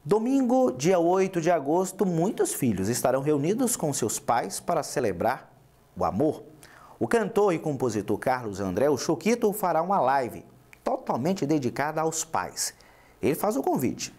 Domingo, dia 8 de agosto, muitos filhos estarão reunidos com seus pais para celebrar o amor. O cantor e compositor Carlos André, o Choquito, fará uma live totalmente dedicada aos pais. Ele faz o convite.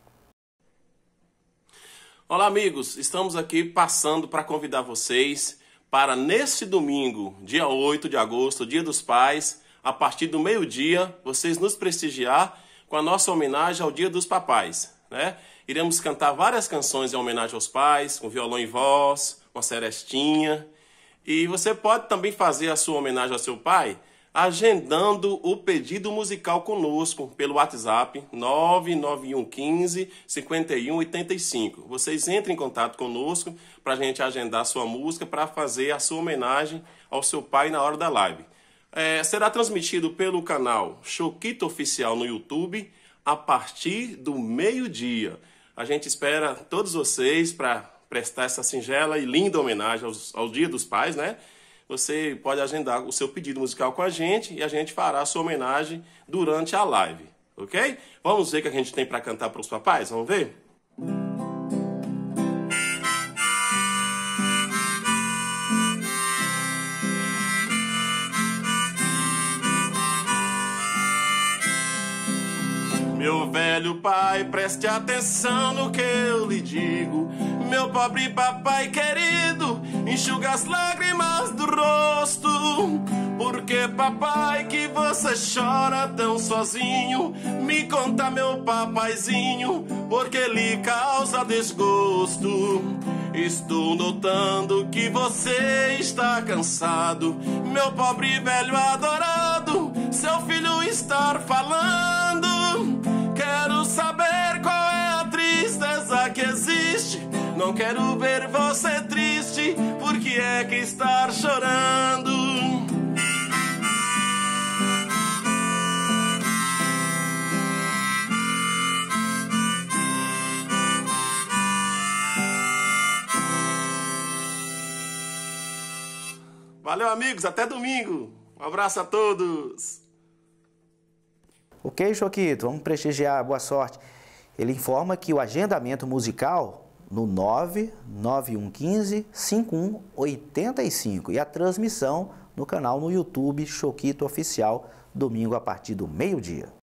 Olá, amigos, estamos aqui passando para convidar vocês para nesse domingo, dia 8 de agosto, Dia dos Pais, a partir do meio-dia, vocês nos prestigiar com a nossa homenagem ao Dia dos Papais, né? Iremos cantar várias canções em homenagem aos pais, com violão e voz, uma serestinha. E você pode também fazer a sua homenagem ao seu pai agendando o pedido musical conosco pelo WhatsApp 99115 5185. Vocês entrem em contato conosco para a gente agendar a sua música para fazer a sua homenagem ao seu pai na hora da live. Será transmitido pelo canal Choquito Oficial no YouTube a partir do meio-dia. A gente espera todos vocês para prestar essa singela e linda homenagem ao Dia dos Pais, né? Você pode agendar o seu pedido musical com a gente e a gente fará a sua homenagem durante a live, ok? Vamos ver o que a gente tem para cantar para os papais? Vamos ver? Meu velho pai, preste atenção no que eu lhe digo. Meu pobre papai querido, enxuga as lágrimas do rosto. Porque papai, que você chora tão sozinho? Me conta, meu papaizinho, porque lhe causa desgosto. Estou notando que você está cansado, meu pobre velho adorado, seu filho estar falando. Quero saber qual é a tristeza que existe. Não quero ver você triste, por que é que está chorando? Valeu, amigos, até domingo. Um abraço a todos. Ok, Choquito, vamos prestigiar, boa sorte. Ele informa que o agendamento musical no 99115 5185 e a transmissão no canal no YouTube Choquito Oficial, domingo a partir do meio-dia.